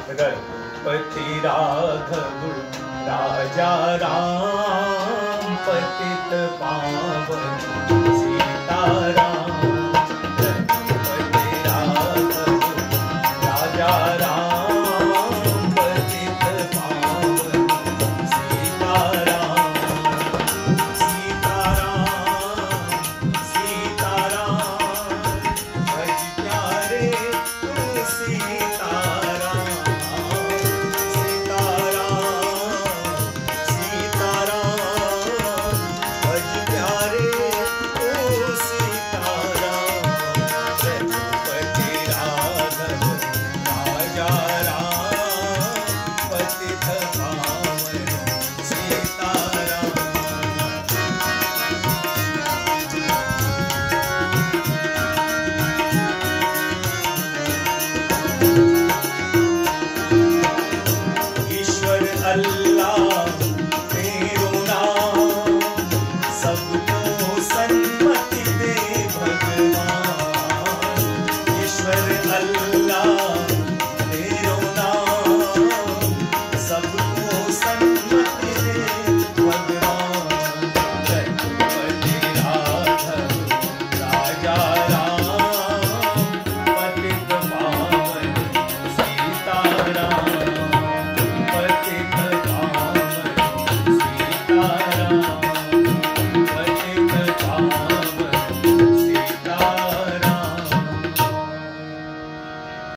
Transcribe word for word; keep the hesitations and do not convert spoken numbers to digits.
रघुपति राघव राजा राम, पतित पावन सीताराम। रघुपति राघव राजा राम, पतित पावन सीताराम। सीताराम सीताराम, भज प्यारे तुलसी